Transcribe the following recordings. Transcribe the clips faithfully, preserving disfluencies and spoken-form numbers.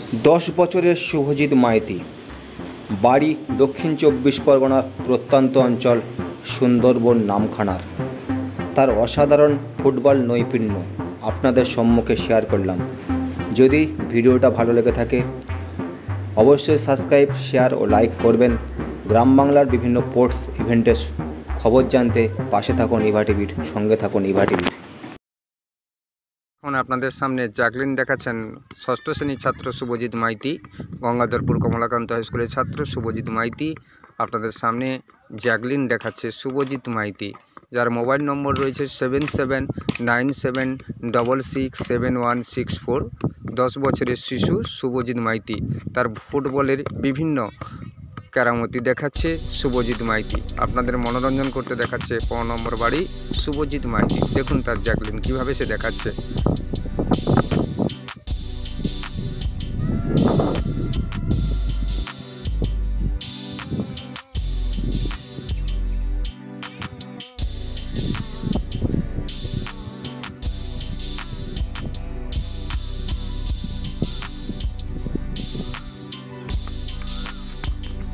দশ বছরের শুভজিৎ মাইতি, বাড়ি দক্ষিণ চব্বিশ পরগনার প্রত্যন্ত অঞ্চল সুন্দরবন নামখানার। তার অসাধারণ ফুটবল নৈপুণ্য আপনাদের সম্মুখে শেয়ার করলাম। যদি ভিডিওটা ভালো লেগে থাকে অবশ্যই সাবস্ক্রাইব, শেয়ার ও লাইক করবেন। গ্রাম বাংলার বিভিন্ন স্পোর্টস ইভেন্টের খবর জানতে পাশে থাকুন ইভা টিভির, সঙ্গে থাকুন ইভা টিভির। এখন আপনাদের সামনে জ্যাকলিন দেখাচ্ছেন ষষ্ঠ শ্রেণীর ছাত্র শুভজিৎ মাইতি, গঙ্গাধরপুর কমলাকান্ত হাই স্কুলের ছাত্র শুভজিৎ মাইতি। আপনাদের সামনে জ্যাকলিন দেখাচ্ছে শুভজিৎ মাইতি, যার মোবাইল নম্বর রয়েছে seven seven nine seven double six seven one six four. দশ বছরের শিশু শুভজিৎ মাইতি তার ফুটবলের বিভিন্ন কেরামতি দেখাচ্ছে শুভজিৎ মাইতি। আপনাদের মনোরঞ্জন করতে দেখাচ্ছে ক নম্বর বাড়ি শুভজিৎ মাইতি। দেখুন তার জ্যাকলিন কীভাবে সে দেখাচ্ছে।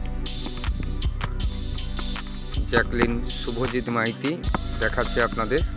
জ্যাকলিন শুভজিৎ মাইতি দেখাচ্ছে আপনাদের।